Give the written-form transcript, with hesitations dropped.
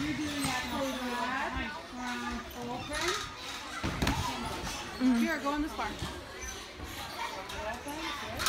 You're doing that open. Here, go in this bar. Open, good.